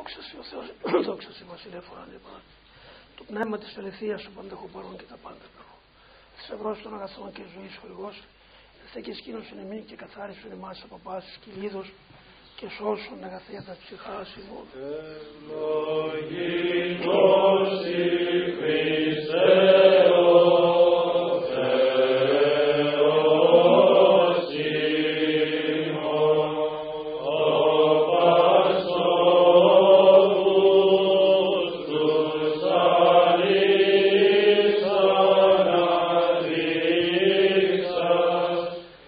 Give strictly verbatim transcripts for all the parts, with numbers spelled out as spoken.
Δόξα σε ο Θεός, δόξα σε βασιλεία φοράνε πάντα. Το πνεύμα της ελευθερίας σου παντέχω παρόν και τα πάντα περνώ. Θησαυρός των αγαθών και ζωής χορηγός, ελθέ και σκήνωσον εμήν και καθάρισον εμάς από πάσης κυλίδος και σώσον αγαθέτα ψυχάς ημών. Ευλογητός η Χριστέ ο Θεός ημών, ο πασόβους τους αλήθων αδείξας,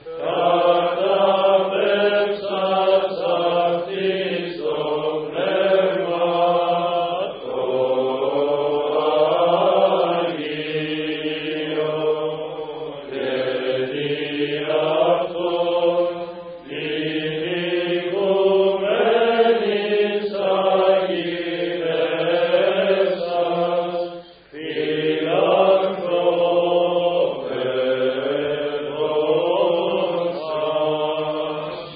καταπέμψας αυτής το πνεύμα το Άγιο και δι' αυτόν την οικουμένης αγιεύσας φιλανθρώπε δόξα.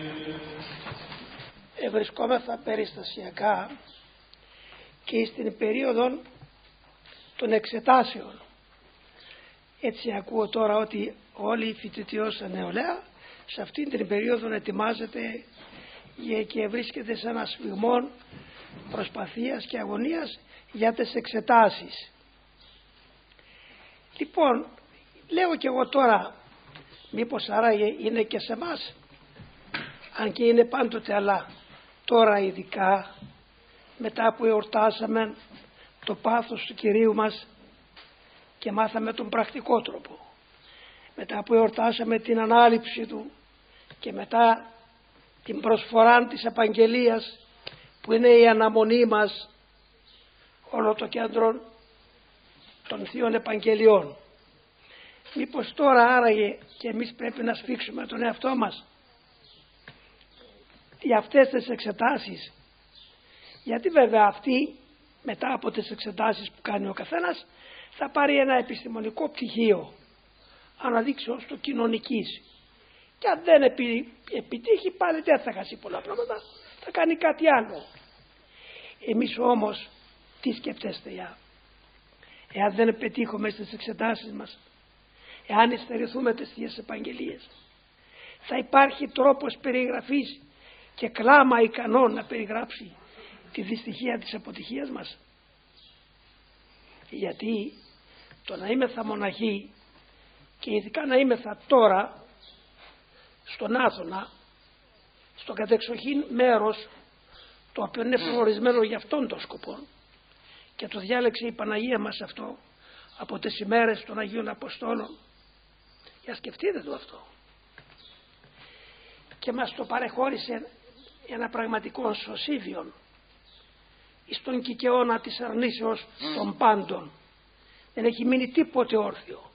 Ευρισκόμεθα περιστασιακά και στην περίοδο των εξετάσεων. Έτσι ακούω τώρα ότι όλοι οι φοιτητιός νεολαία σε αυτήν την περίοδο ετοιμάζεται και βρίσκεται σε ένα σφιγμό προσπαθίας και αγωνίας για τις εξετάσεις. Λοιπόν, λέω και εγώ τώρα, μήπως άραγε είναι και σε εμάς, αν και είναι πάντοτε, αλλά τώρα ειδικά μετά που εορτάσαμε το πάθος του Κυρίου μας και μάθαμε τον πρακτικό τρόπο, μετά που εορτάσαμε την ανάληψη Του και μετά την προσφορά της Επαγγελίας που είναι η αναμονή μας, όλο το κέντρο των Θείων Επαγγελιών. Μήπως τώρα άραγε και εμείς πρέπει να σφίξουμε τον εαυτό μας για αυτές τις εξετάσεις, γιατί βέβαια αυτή μετά από τις εξετάσεις που κάνει ο καθένας θα πάρει ένα επιστημονικό πτυχίο αναδείξεως του κοινωνικής, και αν δεν επι, επιτύχει πάλι δεν θα χάσει πολλά πράγματα, θα κάνει κάτι άλλο. Εμείς όμως τι σκεφτέστε για εάν δεν πετύχουμε στις εξετάσεις μας, εάν υστερηθούμε τις Θείες Επαγγελίες, θα υπάρχει τρόπος περιγραφής και κλάμα ικανό να περιγράψει τη δυστυχία της αποτυχίας μας? Γιατί το να είμεθα μοναχοί και ειδικά να είμεθα τώρα στον Άδωνα, στο κατεξοχήν μέρος το οποίο είναι προορισμένο για αυτόν τον σκοπό και το διάλεξε η Παναγία μας αυτό από τις ημέρες των Αγίων Αποστόλων, για σκεφτείτε το αυτό, και μας το παρεχώρησε ένα πραγματικό σωσίβιον στον κικαιώνα της αρνήσεως των πάντων. Δεν έχει μείνει τίποτε όρθιο.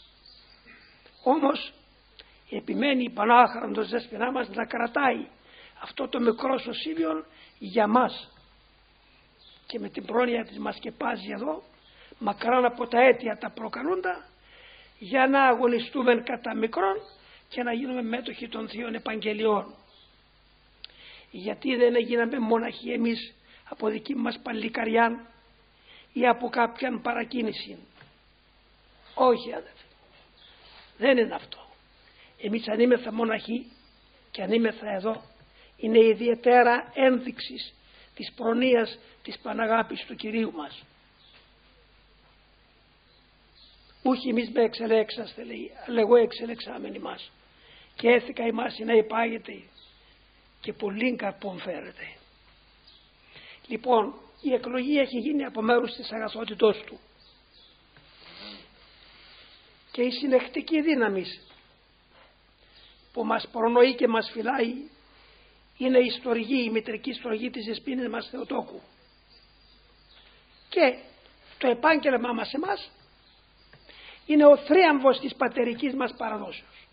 Όμως επιμένει η Πανάχραντος Δέσποινά μας να κρατάει αυτό το μικρό σωσίβιον για μας, και με την πρόνοια της μας σκεπάζει εδώ μακράν από τα αίτια τα προκαλούντα, για να αγωνιστούμε κατά μικρόν και να γίνουμε μέτοχοι των Θείων Επαγγελιών. Γιατί δεν έγιναμε μοναχοί εμείς από δική μας παλικαριά ή από κάποιαν παρακίνηση? Όχι αδελφοί, δεν είναι αυτό. Εμείς αν είμεθα μοναχοί και αν είμεθα εδώ, είναι ιδιαίτερα ένδειξης της προνοίας της Παναγάπης του Κυρίου μας. Ούχι εμείς με εξελέξαστε, λέει, αλλά εγώ εξελεξάμενοι μας και έθικα ημάς να υπάγεται και πολύ καρπόν φέρεται. Λοιπόν, η εκλογή έχει γίνει από μέρους της αγαθότητός Του και η συνεχτική δύναμη που μας προνοεί και μας φυλάει είναι η στοργή, η μητρική στοργή της Δεσποίνης μας Θεοτόκου, και το επάγγελμά μας εμάς είναι ο θρίαμβος της πατερικής μας παραδόσεως,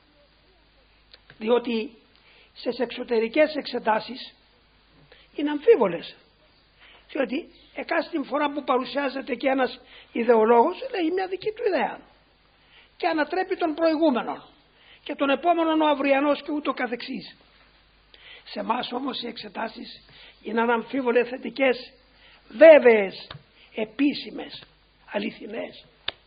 διότι στις εξωτερικές εξετάσεις είναι αμφίβολες, διότι εκάστην φορά που παρουσιάζεται και ένας ιδεολόγος λέει μια δική του ιδέα και ανατρέπει τον προηγούμενο και τον επόμενο ο αυριανός και ούτω καθεξής. Σε εμάς όμως οι εξετάσεις είναι αναμφίβολα θετικές, βέβαιες, επίσημες, αληθινές.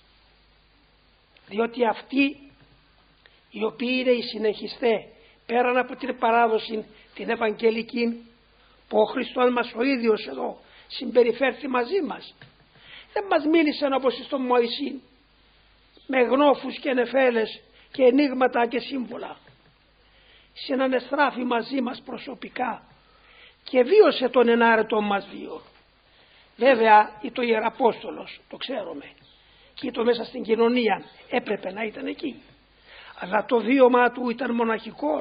Διότι αυτοί οι οποίοι είναι οι συνεχιστές πέραν από την παράδοση την Ευαγγελική που ο Χριστός μας ο ίδιος εδώ συμπεριφέρθη μαζί μας, δεν μας μίλησαν όπως στον Μωυσή με γνώφους και νεφέλες και ενίγματα και σύμβολα. Συνανεστράφη μαζί μας προσωπικά και βίωσε τον ενάρετο μας βίο. Βέβαια ή το Ιεραπόστολος, το ξέρουμε, και το μέσα στην κοινωνία έπρεπε να ήταν εκεί, αλλά το βίωμα του ήταν μοναχικό.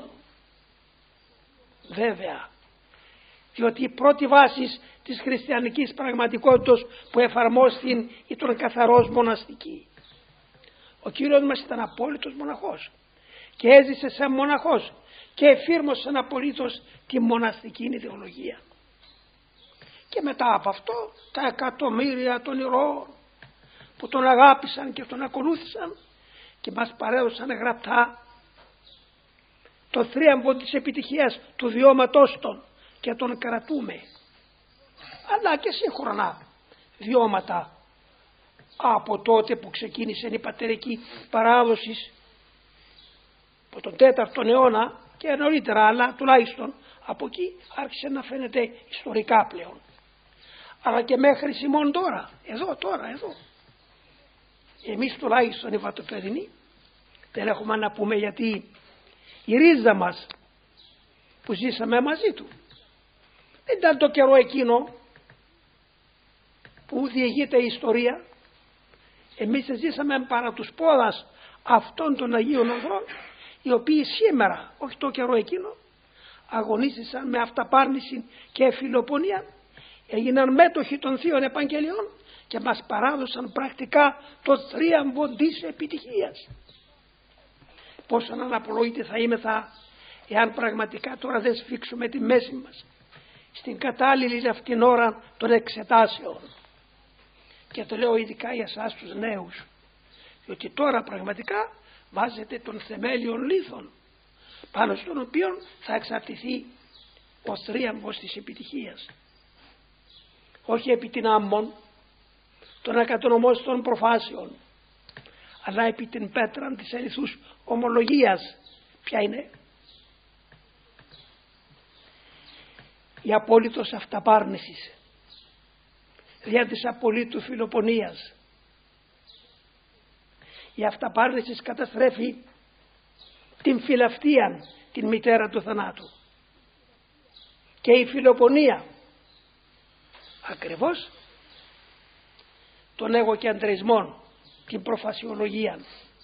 Βέβαια, διότι η πρώτη βάση της χριστιανικής πραγματικότητας που εφαρμόστην ήταν καθαρός μοναστική. Ο Κύριος μας ήταν απόλυτος μοναχός και έζησε σαν μοναχός και εφήρμοσε απολύτως τη μοναστική ιδεολογία. Και μετά από αυτό τα εκατομμύρια των ηρώων που τον αγάπησαν και τον ακολούθησαν και μας παρέδωσαν γραπτά το θρίαμβο της επιτυχίας του βιώματός των και τον κρατούμε, αλλά και σύγχρονα βιώματα από τότε που ξεκίνησε η πατερική παράδοση από τον τέταρτο αιώνα και νωρίτερα, αλλά τουλάχιστον από εκεί άρχισε να φαίνεται ιστορικά πλέον. Αλλά και μέχρι σημών τώρα, εδώ τώρα, εδώ. Εμείς τουλάχιστον οι Βατοπεδινοί δεν έχουμε να πούμε, γιατί η ρίζα μας που ζήσαμε μαζί του δεν ήταν το καιρό εκείνο που διηγείται η ιστορία. Εμείς ζήσαμε παρά τους πόδας αυτών των Αγίων Ανδρών, οι οποίοι σήμερα, όχι το καιρό εκείνο, αγωνίστησαν με αυταπάρνηση και φιλοπονία, έγιναν μέτοχοι των Θείων Επαγγελιών και μας παράδωσαν πρακτικά το θρίαμβο της επιτυχίας. Πόσο αναπολόγητοι θα είμεθα εάν πραγματικά τώρα δεν σφίξουμε τη μέση μας στην κατάλληλη αυτήν ώρα των εξετάσεων. Και το λέω ειδικά για εσάς τους νέους, διότι τώρα πραγματικά βάζετε των θεμέλιων λίθων πάνω στον οποίο θα εξαρτηθεί ο θρίαμβος της επιτυχίας. Όχι επί την άμμον των ακατονομώστων προφάσεων, αλλά επί την πέτρα της αληθούς ομολογίας. Ποια είναι? Η απόλυτος αυταπάρνησης δια της απολύτου φιλοπονίας. Η αυταπάρνηση καταστρέφει την φιλαυτία, την μητέρα του θανάτου, και η φιλοπονία ακριβώς τον εγωκεντρισμό, την προφασιολογία,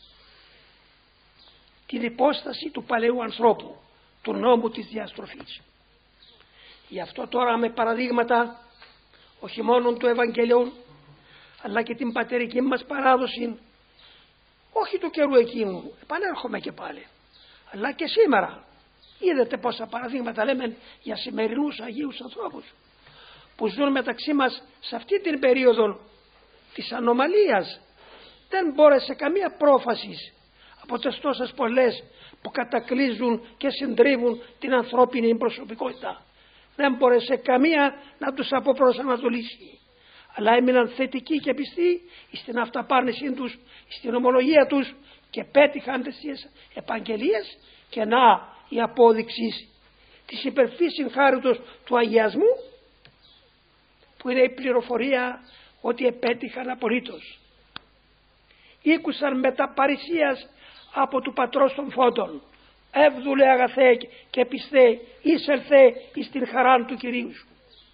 την υπόσταση του παλαιού ανθρώπου, του νόμου της διαστροφής. Γι' αυτό τώρα με παραδείγματα όχι μόνο του Ευαγγελίου, αλλά και την πατερική μας παράδοση, όχι του καιρού εκείνου, επανέρχομαι και πάλι, αλλά και σήμερα. Είδατε πόσα παραδείγματα λέμε για σημερινούς Αγίους ανθρώπους που ζουν μεταξύ μας σε αυτή την περίοδο της ανομαλίας. Δεν μπόρεσε καμία πρόφαση από τις τόσες πολλές που κατακλείζουν και συντρίβουν την ανθρώπινη προσωπικότητα. Δεν μπόρεσε καμία να τους αποπροσανατολίσει, αλλά έμειναν θετικοί και πιστοί στην αυταπάρνησή τους, στην ομολογία τους, και πέτυχαν τις επαγγελίες. Και να η απόδειξη της υπερφύσιν χάριτος του αγιασμού, που είναι η πληροφορία ότι επέτυχαν απολύτως. Ήκουσαν μετά παρησίας από του πατρός των φώτων, εύδουλε αγαθέ και πιστέ, εισελθέ εις την χαράν του Κυρίου σου.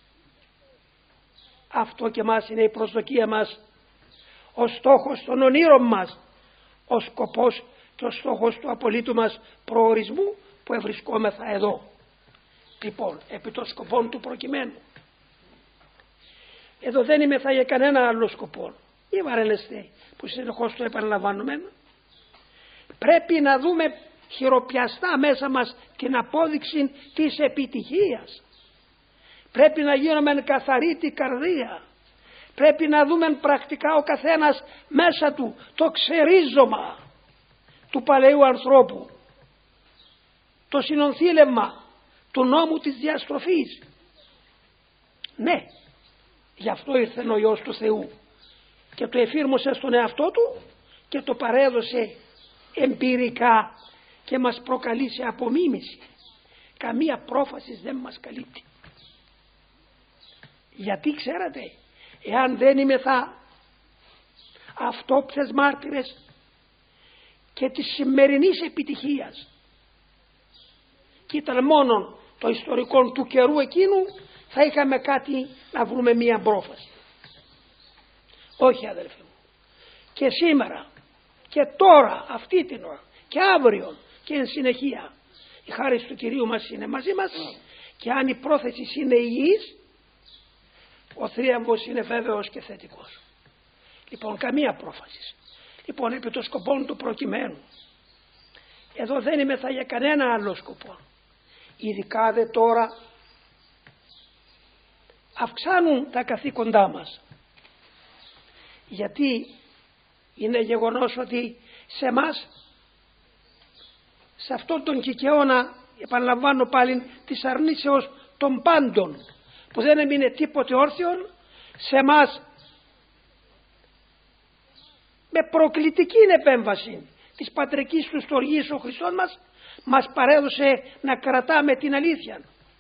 Αυτό και μας είναι η προσδοκία μας, ο στόχος των ονείρων μας, ο σκοπός και ο στόχος του απολύτου μας προορισμού που ευρισκόμεθα εδώ. Λοιπόν, επί των σκοπών του προκειμένου. Εδώ δεν είμαι θα για κανένα άλλο σκοπό. Ή βαρελεστέ που συνεχώς το επαναλαμβάνουμε. Πρέπει να δούμε χειροπιαστά μέσα μας την απόδειξη της επιτυχίας. Πρέπει να γίνουμε καθαρή την καρδία. Πρέπει να δούμε πρακτικά ο καθένας μέσα του το ξερίζωμα του παλαιού ανθρώπου, το συνονθήλευμα του νόμου της διαστροφής. Ναι, γι' αυτό ήρθε ο Υιός του Θεού και το εφήρμοσε στον εαυτό του και το παρέδωσε εμπειρικά και μας προκαλεί σε απομίμηση. Καμία πρόφαση δεν μας καλύπτει. Γιατί ξέρετε, εάν δεν είμεθα αυτόψες μάρτυρες και της σημερινής επιτυχίας και ήταν μόνο το ιστορικό του καιρού εκείνου, θα είχαμε κάτι να βρούμε μία πρόφαση. Όχι αδελφοί μου. Και σήμερα και τώρα αυτή την ώρα και αύριο και εν συνεχεία η χάρις του Κυρίου μας είναι μαζί μας και αν η πρόθεση είναι υγιής, ο θρίαμβος είναι βέβαιος και θετικός. Λοιπόν, καμία πρόφαση. Λοιπόν, επί των σκοπών του προκειμένου, εδώ δεν είμαι θα για κανένα άλλο σκοπό. Ειδικά δε τώρα αυξάνουν τα καθήκοντά μας. Γιατί είναι γεγονός ότι σε εμάς, σε αυτόν τον κικαιώνα, επαναλαμβάνω πάλι, της αρνήσεως των πάντων, που δεν έμεινε τίποτε όρθιον, σε εμάς με προκλητική επέμβαση της πατρικής του στοργής ο Χριστός μας, μας παρέδωσε να κρατάμε την αλήθεια.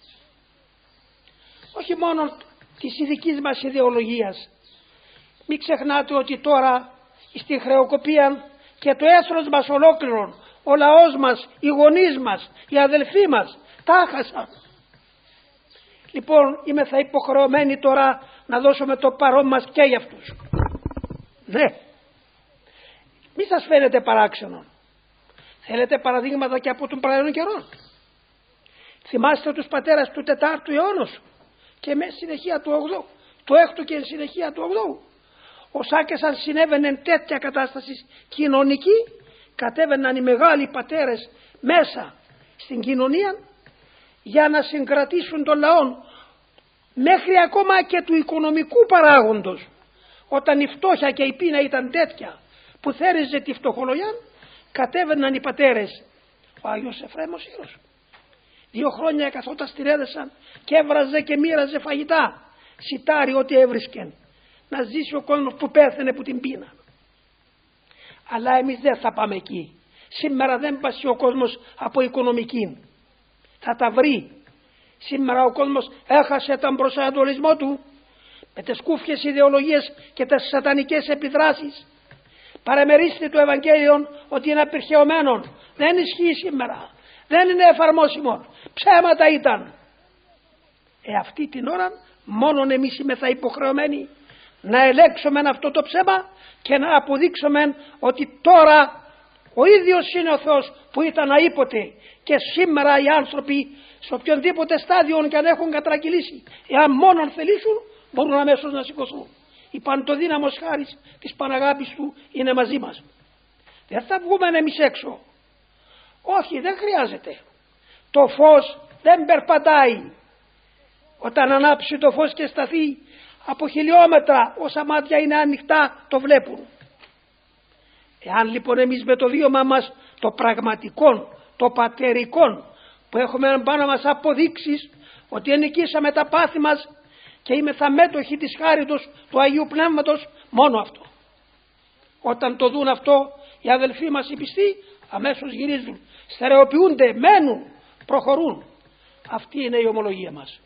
Όχι μόνο της ειδικής μας ιδεολογίας. Μην ξεχνάτε ότι τώρα στη χρεοκοπία και το έθνος μας ολόκληρον, ο λαός μας, οι γονείς μας, οι αδελφοί μας, τα χάσαν. Λοιπόν, είμαι θα υποχρεωμένοι τώρα να δώσουμε το παρόν μας και για αυτούς. Ναι. Μη σας φαίνεται παράξενο. Θέλετε παραδείγματα και από τον παλαιόν καιρό. Θυμάστε τους πατέρας του τετάρτου αιώνος και με συνεχεία του ογδόου, του έκτου και συνεχεία του ογδόου. Όσα και σαν συνέβαινε τέτοια κατάσταση κοινωνική, κατέβαιναν οι μεγάλοι πατέρες μέσα στην κοινωνία για να συγκρατήσουν τον λαό μέχρι ακόμα και του οικονομικού παράγοντος. Όταν η φτώχεια και η πείνα ήταν τέτοια που θέριζε τη φτωχολογιά, κατέβαιναν οι πατέρες. Ο Άγιος Εφραίμος Ήρος δύο χρόνια καθόταν στη Ρέδεσσα και έβραζε και μοίραζε φαγητά, σιτάρι ό,τι έβρισκε, να ζήσει ο κόσμος που πέθανε από την πείνα. Αλλά εμείς δεν θα πάμε εκεί. Σήμερα δεν πάσει ο κόσμος από οικονομική, θα τα βρει. Σήμερα ο κόσμος έχασε τον προσανατολισμό του με τις κούφιες ιδεολογίες και τις σατανικές επιδράσεις. Παραμερίστε το Ευαγγέλιο ότι είναι απερχαιωμένο. Δεν ισχύει σήμερα. Δεν είναι εφαρμόσιμο. Ψέματα ήταν. Ε, αυτή την ώρα μόνον εμείς είμαστε υποχρεωμένοι να ελέγξουμε αυτό το ψέμα και να αποδείξουμε ότι τώρα ο ίδιος είναι ο Θεός που ήταν αήποτε και σήμερα οι άνθρωποι σε οποιονδήποτε στάδιο και αν έχουν κατρακυλήσει, εάν μόνον θελήσουν, μπορούν αμέσως να σηκωθούν. Η παντοδύναμος χάρις της Παναγάπης του είναι μαζί μας. Δεν θα βγούμε εμείς έξω. Όχι, δεν χρειάζεται. Το φως δεν περπατάει. Όταν ανάψει το φως και σταθεί, από χιλιόμετρα όσα μάτια είναι ανοιχτά το βλέπουν. Εάν λοιπόν εμείς με το βίωμα μας το πραγματικό, το πατερικό, που έχουμε πάνω μας αποδείξεις ότι ενοικήσαμε τα πάθη μας και είμεθα μέτοχοι της χάριτος του Αγίου Πνεύματος, μόνο αυτό. Όταν το δουν αυτό οι αδελφοί μας οι πιστοί, αμέσως γυρίζουν, στερεοποιούνται, μένουν, προχωρούν. Αυτή είναι η ομολογία μας.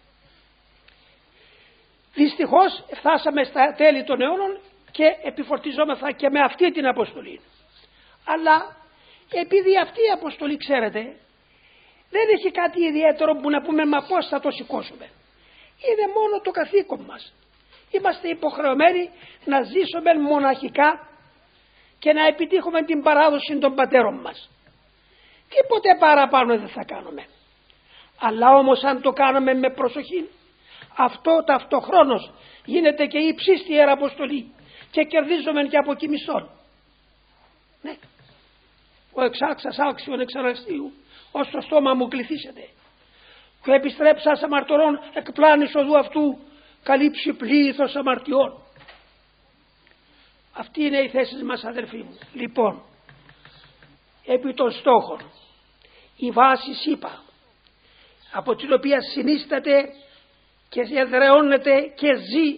Δυστυχώς φτάσαμε στα τέλη των αιώνων και επιφορτιζόμεθα και με αυτή την αποστολή. Αλλά επειδή αυτή η αποστολή, ξέρετε, δεν έχει κάτι ιδιαίτερο που να πούμε μα πώς θα το σηκώσουμε. Είναι μόνο το καθήκον μας. Είμαστε υποχρεωμένοι να ζήσουμε μοναχικά και να επιτύχουμε την παράδοση των πατέρων μας. Τίποτε παραπάνω δεν θα κάνουμε. Αλλά όμως αν το κάνουμε με προσοχή, αυτό ταυτοχρόνως γίνεται και υψίστη ιεραποστολή και κερδίζουμε και από κοιμισόν. Ναι. Ο εξάξας άξιον εξαναστίου, ως το στόμα μου κληθήσετε. Και επιστρέψας αμαρτωρών εκπλάνης οδού αυτού, καλύψει πλήθος αμαρτιών. Αυτή είναι η θέση μας, αδελφοί μου. Λοιπόν, επί των στόχων, η βάση είπα, από την οποία συνίσταται και εδραιώνεται και ζει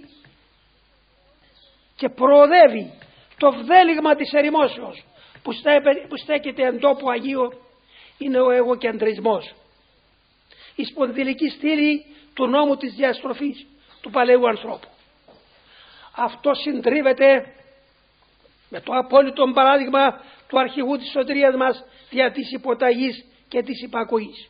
και προοδεύει το βδέλιγμα της ερημόσεως που στέκεται εν τόπο Αγίο, είναι ο εγωκεντρισμός, η σπονδυλική στήλη του νόμου της διαστροφής του παλαιού ανθρώπου. Αυτό συντρίβεται με το απόλυτο παράδειγμα του αρχηγού της σωτηρίας μας δια της υποταγής και της υπακοής.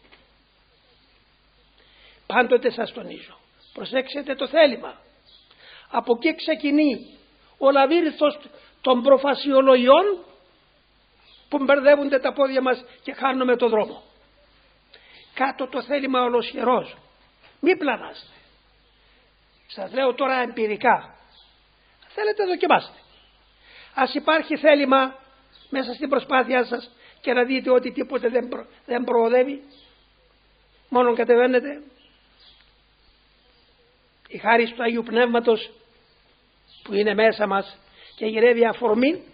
Πάντοτε σας τονίζω, προσέξτε το θέλημα. Από εκεί ξεκινεί ο λαβύρινθος των προφασιολογιών που μπερδεύονται τα πόδια μας και χάνουμε το δρόμο. Κάτω το θέλημα ολοσχερός. Μη πλανάστε. Σας λέω τώρα εμπειρικά. Θέλετε δοκιμάστε. Ας υπάρχει θέλημα μέσα στην προσπάθειά σας και να δείτε ότι τίποτε δεν, προ, δεν προοδεύει. Μόνον κατεβαίνετε. Η χάρη του Αγίου Πνεύματος που είναι μέσα μας και γυρεύει αφορμή,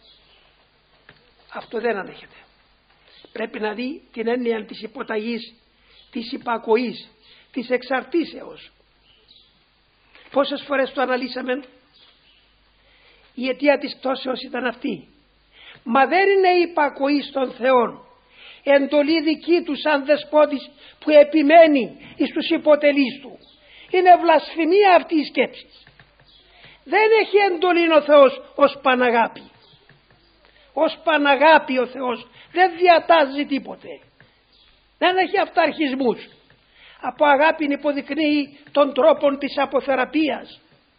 αυτό δεν ανέχεται. Πρέπει να δει την έννοια της υποταγής, της υπακοής, της εξαρτήσεως. Πόσες φορές το αναλύσαμε? Η αιτία της πτώσεως ήταν αυτή. Μα δεν είναι η υπακοή στον Θεόν, εντολή δική του σαν δεσπότης που επιμένει εις τους υποτελείς του. Είναι βλασφημία αυτή η σκέψη. Δεν έχει εντολή ο Θεός ως Παναγάπη. Ως Παναγάπη ο Θεός δεν διατάζει τίποτε. Δεν έχει αυταρχισμούς. Από αγάπη υποδεικνύει των τρόπων της αποθεραπείας.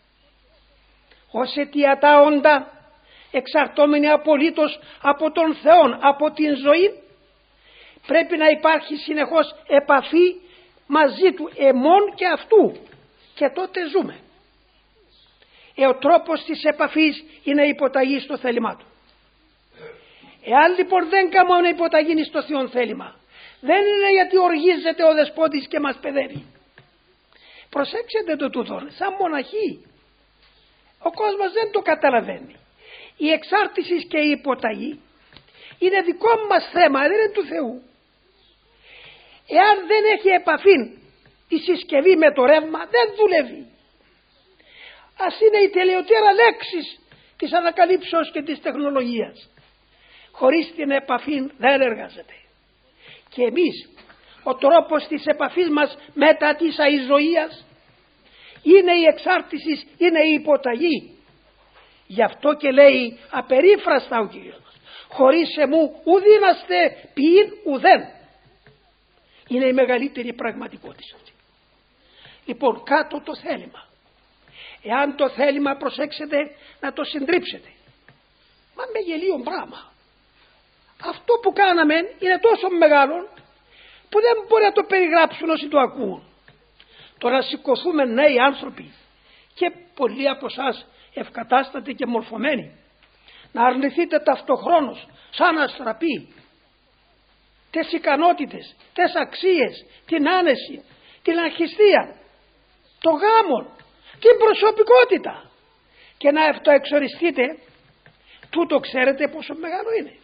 Ως αιτιατά όντα, εξαρτώμενοι απολύτως από τον Θεό, από την ζωή, πρέπει να υπάρχει συνεχώς επαφή μαζί του, εμών και αυτού, και τότε ζούμε. Ε, ο τρόπος της επαφής είναι η υποταγή στο θέλημά του. Εάν λοιπόν δεν κάνουμε υποταγή στο Θεό θέλημα, δεν είναι γιατί οργίζεται ο δεσπότης και μας παιδεύει. Προσέξτε το τούτο, σαν μοναχοί. Ο κόσμος δεν το καταλαβαίνει. Η εξάρτηση και η υποταγή είναι δικό μας θέμα, δεν είναι του Θεού. Εάν δεν έχει επαφή η συσκευή με το ρεύμα, δεν δουλεύει. Ας είναι η τελειωτέρα λέξης της ανακαλύψεως και της τεχνολογίας. Χωρίς την επαφή δεν εργάζεται. Και εμείς, ο τρόπος της επαφής μας μετά της αηζωίας είναι η εξάρτηση, είναι η υποταγή. Γι' αυτό και λέει απερίφραστα ο Κύριος μας, χωρίς εμού ουδήναστε ποιήν ουδέν. Είναι η μεγαλύτερη πραγματικότητα. Λοιπόν, κάτω το θέλημα. Εάν το θέλημα, προσέξετε να το συντρίψετε. Μα με γελίο πράγμα. Αυτό που κάναμε είναι τόσο μεγάλο που δεν μπορεί να το περιγράψουν όσοι το ακούν. Τώρα σηκωθούμε νέοι άνθρωποι και πολλοί από εσάς ευκατάστατοι και μορφωμένοι να αρνηθείτε ταυτοχρόνως σαν αστραπή τις ικανότητες, τις αξίες, την άνεση, την αρχιστία, το γάμο, την προσωπικότητα και να αυτοεξοριστείτε, τούτο ξέρετε πόσο μεγάλο είναι.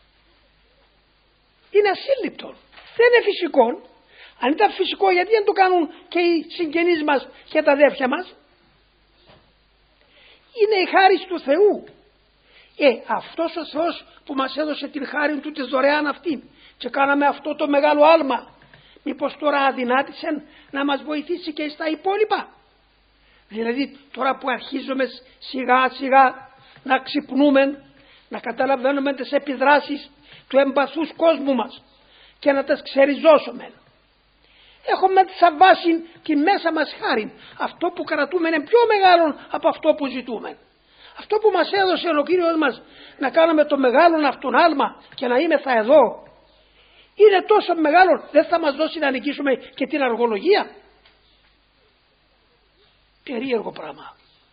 Είναι ασύλληπτο. Δεν είναι φυσικό. Αν ήταν φυσικό, γιατί δεν το κάνουν και οι συγγενείς μας και τα αδέρφια μας? Είναι η χάρη του Θεού. Ε, αυτός ο Θεός που μας έδωσε την χάρη του της δωρεάν αυτή και κάναμε αυτό το μεγάλο άλμα, μήπως τώρα αδυνάτησε να μας βοηθήσει και στα υπόλοιπα? Δηλαδή τώρα που αρχίζουμε σιγά σιγά να ξυπνούμε, να καταλαβαίνουμε τις επιδράσεις του εμπαθούς κόσμου μας και να τις ξεριζώσουμε, έχουμε θαυμάσει τη μέσα μας χάρη. Αυτό που κρατούμε είναι πιο μεγάλο από αυτό που ζητούμε. Αυτό που μας έδωσε ο Κύριος μας να κάνουμε το μεγάλο αυτόν άλμα και να είμεθα εδώ, είναι τόσο μεγάλο, δεν θα μας δώσει να νικήσουμε και την αργολογία? Περίεργο πράγμα.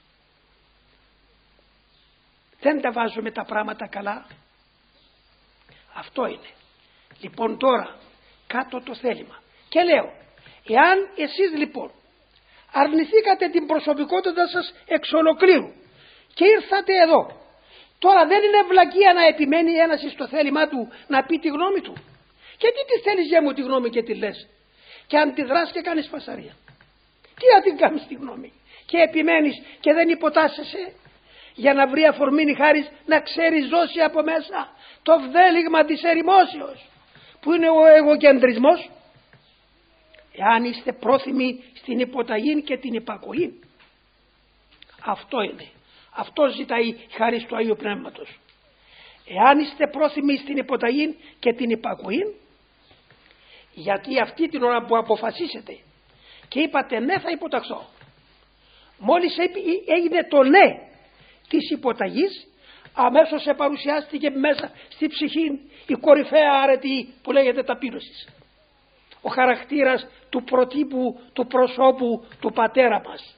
Δεν τα βάζουμε τα πράγματα καλά. Αυτό είναι. Λοιπόν τώρα κάτω το θέλημα. Και λέω, εάν εσείς λοιπόν αρνηθήκατε την προσωπικότητα σας εξ ολοκλήρου και ήρθατε εδώ, τώρα δεν είναι βλακεία να επιμένει ένας στο θέλημά του να πει τη γνώμη του? Και τι τη θέλεις για μου τη γνώμη και τη λες? και αντιδράς και κάνεις φασαρία. Τι να την κάνεις τη γνώμη και επιμένεις και δεν υποτάσσεσαι για να βρει αφορμή η χάρις να ξεριζώσει από μέσα το βδέλιγμα της ερημόσεως που είναι ο εγωκεντρισμός. Εάν είστε πρόθυμοι στην υποταγή και την υπακοή, αυτό είναι, αυτό ζητάει η χάρις του Αγίου Πνεύματος. Εάν είστε πρόθυμοι στην υποταγή και την υπακοή, γιατί αυτή την ώρα που αποφασίσετε και είπατε ναι θα υποταχθώ, μόλις έγινε το ναι της υποταγής, αμέσως σε παρουσιάστηκε μέσα στη ψυχή η κορυφαία αρετή που λέγεται ταπείνωσης. Ο χαρακτήρας του προτύπου, του προσώπου του πατέρα μας.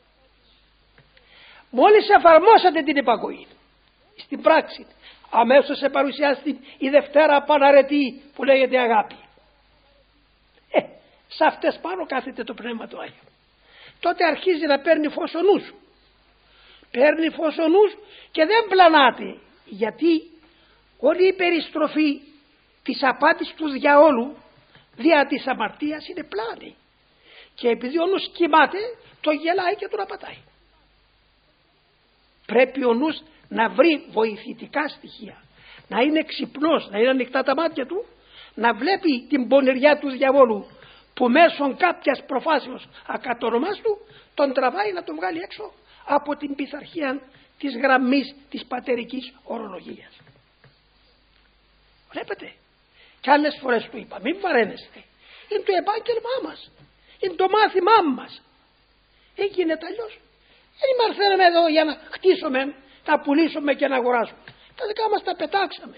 Μόλις εφαρμόσατε την υπακοή στην πράξη, αμέσως σε παρουσιάστηκε η δευτέρα παναρετή που λέγεται αγάπη. Ε, σε αυτές πάνω κάθεται το Πνεύμα του Άγιο. Τότε αρχίζει να παίρνει φως ο νους. Παίρνει φως ο νους και δεν πλανάται, γιατί όλη η περιστροφή της απάτης του διαόλου δια της αμαρτίας είναι πλάνη. Και επειδή ο νους κοιμάται, το γελάει και τον απατάει. Πρέπει ο νους να βρει βοηθητικά στοιχεία, να είναι ξυπνός, να είναι ανοιχτά τα μάτια του, να βλέπει την πονηριά του διαβόλου που μέσω κάποιας προφάσεως ακατονομάς του τον τραβάει να τον βγάλει έξω από την πειθαρχία της γραμμής της πατερικής ορολογίας. Βλέπετε, και άλλες φορές του είπα, μην βαραίνεστε, είναι το επάγγελμά μας, είναι το μάθημά μας. Έγινε αλλιώς. Δεν μαθαίναμε εδώ για να χτίσουμε, να πουλήσουμε και να αγοράσουμε. Τα δικά μας τα πετάξαμε.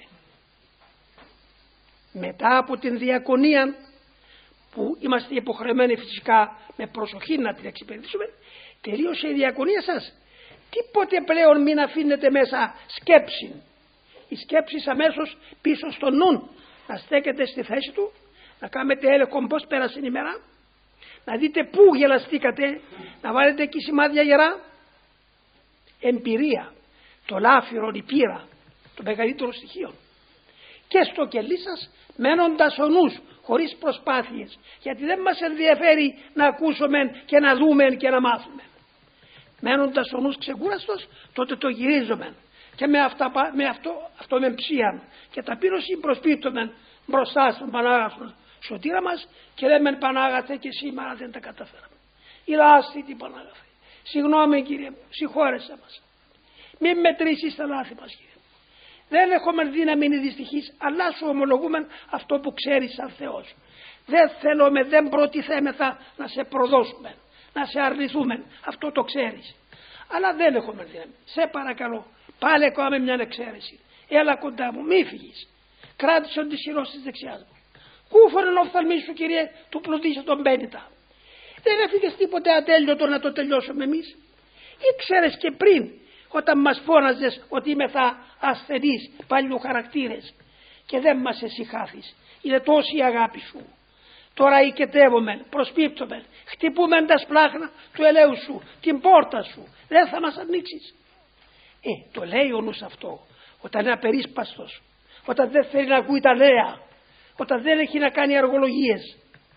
Μετά από την διακονία που είμαστε υποχρεωμένοι φυσικά με προσοχή να την εξυπηρετήσουμε, τελείωσε η διακονία σας. Τίποτε πλέον μην αφήνετε μέσα σκέψη. Η σκέψη αμέσως πίσω στο νου να στέκεται στη θέση του, να κάνετε έλεγχο πώς πέρασε η ημέρα, να δείτε πού γελαστήκατε, να βάλετε εκεί σημάδια γερά. Εμπειρία, το λάφυρο, η πείρα, το μεγαλύτερο στοιχείο. Και στο κελί σας μένοντας ο νους, χωρίς προσπάθειες, γιατί δεν μας ενδιαφέρει να ακούσουμε και να δούμε και να μάθουμε. Μένοντας ο νους ξεκούραστος, τότε το γυρίζουμε και με, αυτά, με αυτό, αυτό με ψίαν και ταπείνωση προσπίπτουμε μπροστά στον Πανάγαθο σωτήρα μας και λέμε Πανάγαθε και σήμερα δεν τα καταφέραμε. Ηλάστη την Πανάγαθε. Συγγνώμη Κύριε μου, συγχώρεσέ μας. Μην μετρήσεις τα λάθη μας Κύριε. Δεν έχουμε δύναμη είναι δυστυχής, αλλά σου ομολογούμε αυτό που ξέρεις σαν Θεός. Δεν θέλουμε, δεν προτιθέμεθα να σε προδώσουμε, να σε αρνηθούμε, αυτό το ξέρεις. Αλλά δεν έχουμε δύναμη. Σε παρακαλώ, πάλι κάμε μια εξαίρεση. Έλα κοντά μου, μη φύγεις. Κράτησε τη σειρός της δεξιάς μου. Κούφωνε ο οφθαλμής σου Κύριε, του πλουτίσε τον πένιτα. Δεν έφυγες τίποτε ατέλειωτο να το τελειώσουμε εμείς. Ήξερες και πριν όταν μας φώναζες ότι είμαι θα ασθενείς παλιού χαρακτήρες και δεν μας εσυχάθεις. Είναι τόση η αγάπη σου. Τώρα οικετεύομαι, προσπίπτομαι, χτυπούμε τα σπλάχνα του ελαίου σου, την πόρτα σου. Δεν θα μας ανοίξεις. Ε, το λέει ο νους αυτό όταν είναι απερίσπαστος, όταν δεν θέλει να ακούει τα νέα, όταν δεν έχει να κάνει αργολογίες.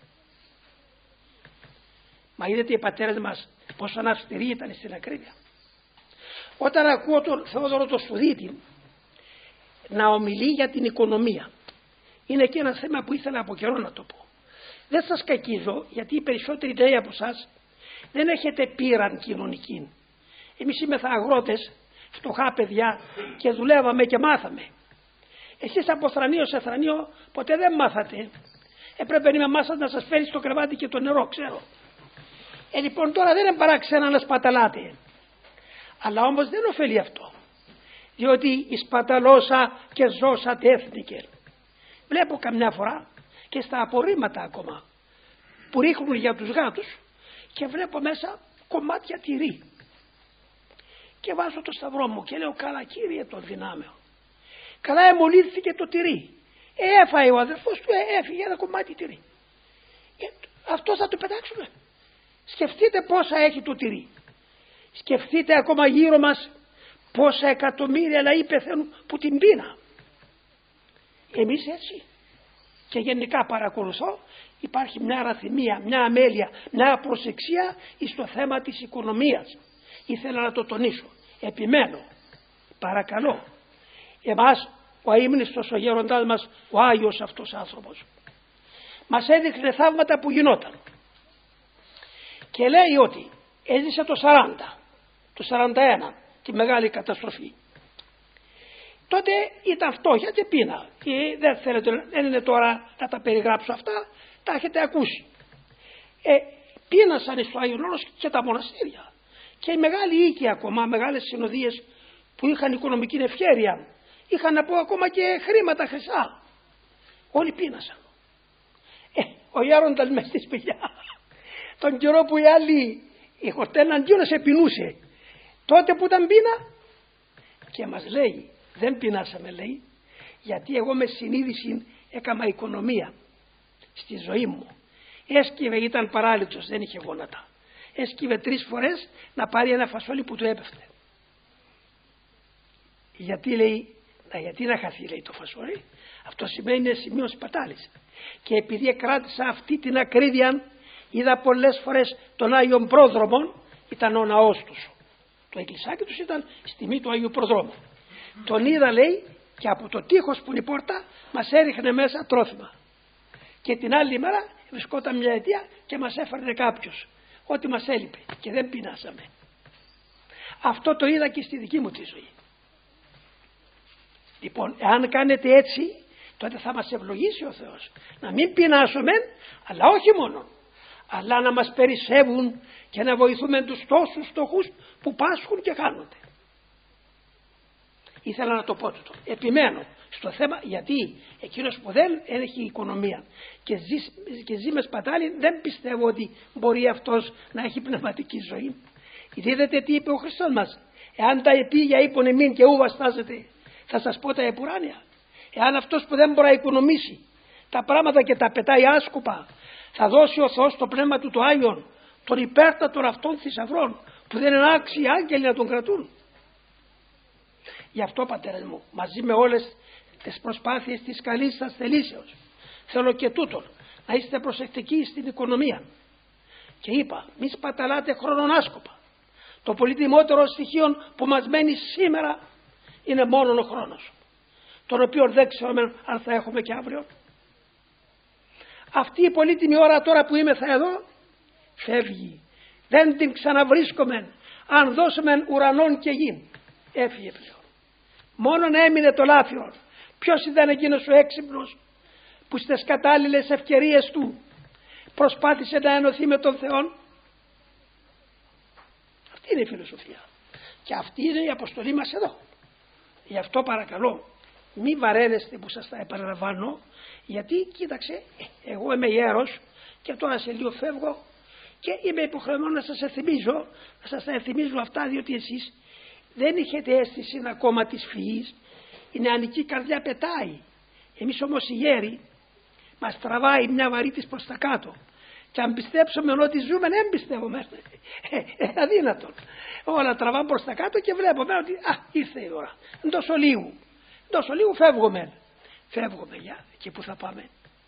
Μα είδατε οι πατέρες μας πόσο αυστηροί ήταν στην ακρίβεια. Όταν ακούω τον Θεόδωρο το Σπουδίτη να ομιλεί για την οικονομία, είναι και ένα θέμα που ήθελα από καιρό να το πω. Δεν σας κακίζω, γιατί οι περισσότεροι νέοι από εσάς δεν έχετε πείραν κοινωνική. Εμείς είμεθα αγρότες, φτωχά παιδιά και δουλεύαμε και μάθαμε. Εσείς από θρανείο σε θρανείο ποτέ δεν μάθατε. Έπρεπε να μάσας να σας φέρει στο κρεβάτι και το νερό, ξέρω. Ε, λοιπόν τώρα δεν είναι παράξενα να σπαταλάτε. Αλλά όμως δεν ωφελεί αυτό. Διότι η σπαταλώσα και ζώσα τέθνικε. Βλέπω καμιά φορά και στα απορρίμματα ακόμα που ρίχνουν για τους γάτους και βλέπω μέσα κομμάτια τυρί. Και βάζω το σταυρό μου και λέω καλά Κύριε των δυνάμεων. Καλά εμολύθηκε το τυρί. Ε, έφαγε ο αδερφός του, ε, έφυγε ένα κομμάτι τυρί. Ε, αυτό θα το πετάξουμε. Σκεφτείτε πόσα έχει το τυρί. Σκεφτείτε ακόμα γύρω μας πόσα εκατομμύρια λαοί πεθαίνουν που την πείνα. Εμείς έτσι. Και γενικά παρακολουθώ υπάρχει μια αραθυμία, μια αμέλεια, μια απροσεξία στο θέμα της οικονομίας. Ήθελα να το τονίσω. Επιμένω. Παρακαλώ. Εμάς ο αείμνηστος, ο γέροντάς μας, ο Άγιος αυτός άνθρωπος, μας έδειχνε θαύματα που γινόταν. Και λέει ότι έζησε το σαράντα, το σαράντα ένα, τη μεγάλη καταστροφή. Τότε ήταν φτώχεια και πείνα. Και δεν θέλετε, δεν είναι τώρα να τα περιγράψω αυτά, τα έχετε ακούσει. Ε, πείνασαν στο Άγιον Όρος και τα μοναστήρια. Και οι μεγάλοι οίκοι ακόμα, μεγάλες συνοδείες που είχαν οικονομική ευχέρεια, είχαν να πω ακόμα και χρήματα χρυσά. Όλοι πείνασαν. Ε, ο γέροντας μες στη σπηλιά, τον καιρό που οι άλλοι, η χορτένα αντίονας επεινούσε, τότε που ήταν πείνα, και μας λέει, δεν πεινάσαμε, λέει, γιατί εγώ με συνείδηση έκανα οικονομία στη ζωή μου. Έσκυβε, ήταν παράληψος, δεν είχε γόνατα. Έσκυβε τρεις φορές να πάρει ένα φασόλι που του έπεφτε. Γιατί, λέει, να, γιατί να χαθεί, λέει, το φασόλι? Αυτό σημαίνει είναι σημείο σπατάλης. Και επειδή κράτησα αυτή την ακρίβεια, είδα πολλές φορές τον Άγιον Πρόδρομο, ήταν ο ναός τους. Το εκκλησάκι τους ήταν στη μη του Αγίου Προδρόμου. Τον είδα, λέει, και από το τείχος που είναι η πόρτα μας έριχνε μέσα τρόφιμα. Και την άλλη μέρα βρισκόταν μια αιτία και μας έφερνε κάποιος ό,τι μας έλειπε και δεν πεινάσαμε. Αυτό το είδα και στη δική μου τη ζωή. Λοιπόν, εάν κάνετε έτσι, τότε θα μας ευλογήσει ο Θεός. Να μην πεινάσουμε, αλλά όχι μόνο, αλλά να μας περισσεύουν και να βοηθούμε τους τόσους φτωχούς που πάσχουν και χάνονται. Ήθελα να το πω τούτο. Επιμένω στο θέμα, γιατί εκείνος που δεν έχει οικονομία και ζει, και ζει με σπατάλη, δεν πιστεύω ότι μπορεί αυτός να έχει πνευματική ζωή. Είδατε τι είπε ο Χριστός μας? Εάν τα επί για ύπον εμήν και ου βαστάζετε, θα σας πω τα επουράνια. Εάν αυτός που δεν μπορεί να οικονομήσει τα πράγματα και τα πετάει άσκοπα, θα δώσει ο Θεός το πνεύμα του το Άγιον, τον υπέρτατον αυτών θησαυρών, που δεν είναι άξιοι οι άγγελοι να τον κρατούν. Γι' αυτό, πατέρας μου, μαζί με όλες τις προσπάθειες της καλής σας θελήσεως, θέλω και τούτον να είστε προσεκτικοί στην οικονομία. Και είπα, μη σπαταλάτε χρόνον άσκοπα. Το πολύτιμότερο στοιχείο που μας μένει σήμερα είναι μόνο ο χρόνος, τον οποίο δεν ξέρουμε αν θα έχουμε και αύριο. Αυτή η πολύτιμη ώρα τώρα που είμαι θα εδώ φεύγει. Δεν την ξαναβρίσκομαι αν δώσουμε ουρανών και γη. Έφυγε πλέον. Μόνον έμεινε το λάφυρο. Ποιος ήταν εκείνος ο έξυπνος που στις κατάλληλες ευκαιρίες του προσπάθησε να ενωθεί με τον Θεό? Αυτή είναι η φιλοσοφία. Και αυτή είναι η αποστολή μας εδώ. Γι' αυτό παρακαλώ, μη βαραίνεστε που σας τα επαναλαμβάνω, γιατί κοίταξε, εγώ είμαι ιέρος και τώρα σε λίγο φεύγω και είμαι υποχρεωμένο να σας εθυμίζω, να σας τα εθυμίζω αυτά, διότι εσείς δεν έχετε αίσθηση ακόμα της φυής. Η νεανική καρδιά πετάει. Εμείς όμως οι γέροι μας τραβάει μια βαρύτης προς τα κάτω. Και αν πιστέψουμε ότι ζούμε, δεν πιστεύουμε. Είναι αδύνατο. Όλα τραβάμε προς τα κάτω και βλέπουμε ότι α, ήρθε η ώρα. Τόσο λίγο. Τόσο λίγο φεύγουμε. Φεύγουμε για εκεί που θα πάμε.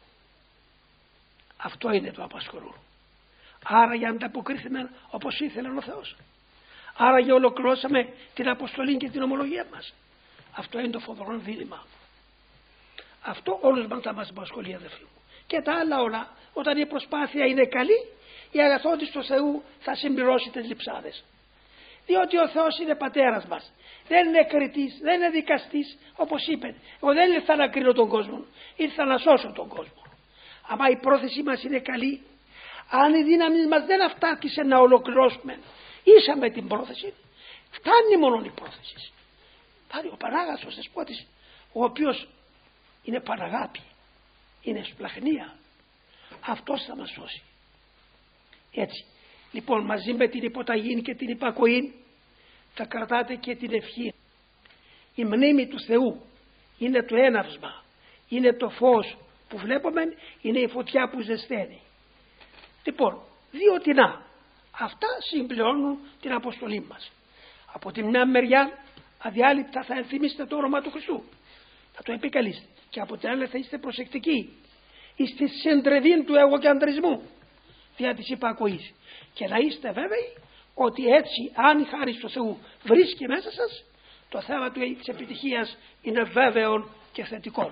Αυτό είναι το απασχολούν. Άρα για να ανταποκρίθουμε όπως ήθελε ο Θεός. Άρα για ολοκληρώσαμε την αποστολή και την ομολογία μας. Αυτό είναι το φοβερό δίλημμα. Αυτό όλους μας θα μας απασχολεί, αδελφοί μου. Και τα άλλα όλα, όταν η προσπάθεια είναι καλή, η αγαθότης του Θεού θα συμπληρώσει τις λειψάδες. Διότι ο Θεός είναι πατέρας μας. Δεν είναι κριτής, δεν είναι δικαστής, όπως είπε. Εγώ δεν ήρθα να κρίνω τον κόσμο, ήρθα να σώσω τον κόσμο. Αλλά η πρόθεσή μας είναι καλή. Αν η δύναμη μας δεν αυτάκησε να ολοκληρώσουμε ίσα με την πρόθεση, φτάνει μόνο η πρόθεση. Φτάνει ο Πανάγαθος Δεσπότης, ο οποίος είναι Παναγάπη, είναι σπλαχνία. Αυτός θα μας σώσει. Έτσι. Λοιπόν, μαζί με την υποταγή και την υπακοή θα κρατάτε και την ευχή. Η μνήμη του Θεού είναι το έναυσμα, είναι το φως που βλέπουμε, είναι η φωτιά που ζεσταίνει. Λοιπόν, διότι να, αυτά συμπληρώνουν την αποστολή μας. Από τη μια μεριά αδιάλειπτα θα ενθυμίσετε το όνομα του Χριστού, θα το επικαλείστε, και από την άλλη θα είστε προσεκτικοί στη συντρεβή του εγωκεντρισμού δια της υπακοής. Και να είστε βέβαιοι ότι έτσι, αν η χάρις του Θεού βρίσκει μέσα σας, το θέμα της επιτυχίας είναι βέβαιο και θετικό.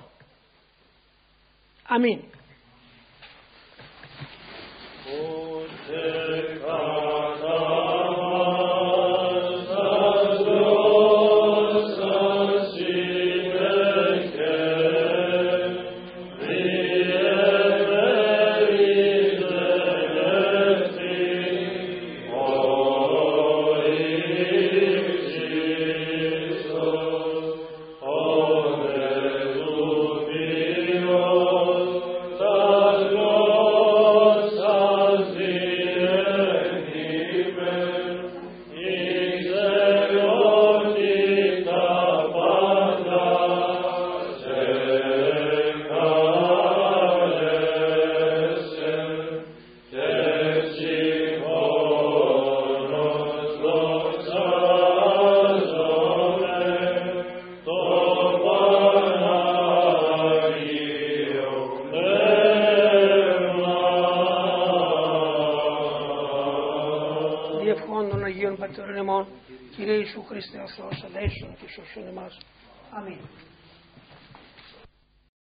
Αμήν. Κύριε Ιησού Χριστέ ο Θεός, ελέησον και σώσον εμάς. Αμήν.